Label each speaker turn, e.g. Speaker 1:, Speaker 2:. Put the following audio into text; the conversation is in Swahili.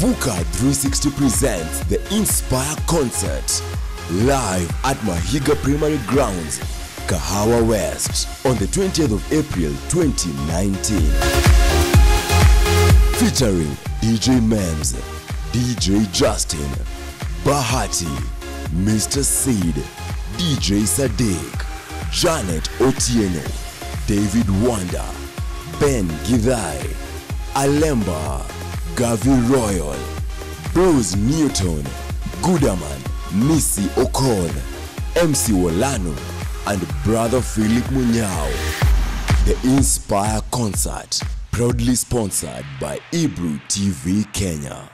Speaker 1: VUCA 360 presents the Inspire Concert live at Mahiga Primary Grounds, Kahawa West on the 20th of April 2019. Featuring DJ Mems, DJ Justin, Bahati, Mr. Seed, DJ Sadiq, Janet Otieno, David Wanda, Ben Githai, Alemba, Gavi Royal, Bruce Newton, Goodaman, Missy Okon, MC Wolano, and Brother Philip Munyao. The Inspire Concert, proudly sponsored by Ibru TV Kenya.